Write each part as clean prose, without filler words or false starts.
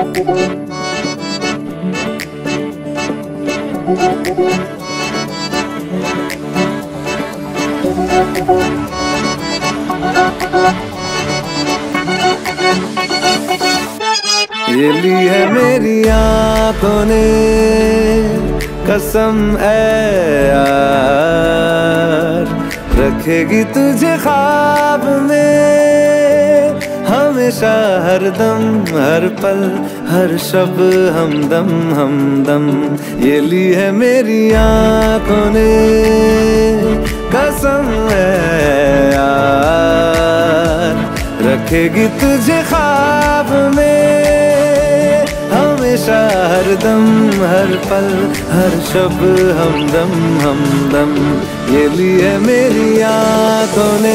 ये ली है मेरी आंखों ने कसम है यार, रखेगी तुझे ख्वाब में हमेशा, हर दम हर पल हर शब हमदम हमदम। ये ली है मेरी आंखों ने कसम है यार, रखेगी तुझे ख्वाब में हमेशा, हर दम हर पल हर शब हमदम हमदम। ये ली है मेरी आंखों ने।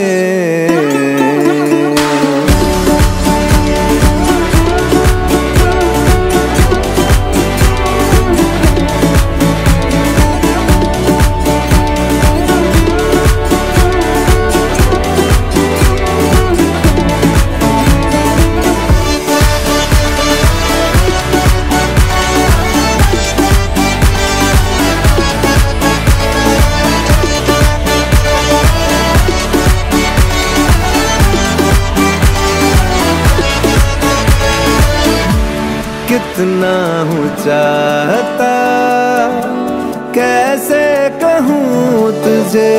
कितना हूँ चाहता कैसे कहूँ तुझे,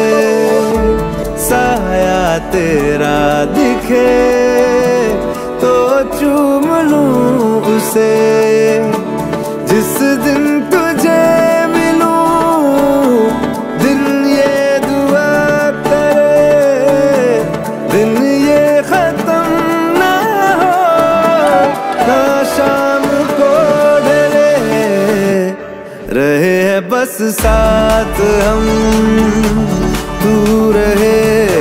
साया तेरा दिखे तो चूम लूँ उसे। जिस दिन तुझे मिलूं दिन ये दुआ करे, दिन ये खत्म ना हो ना शाम रहे है बस साथ हम, तू रहे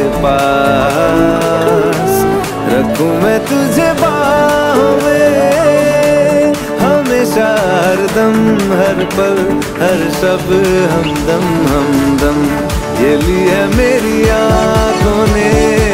पास, रखूं मैं तुझे बाहों में हमेशा, हर दम हर पल हर शब हमदम हमदम। ये ली है मेरी आंखों ने।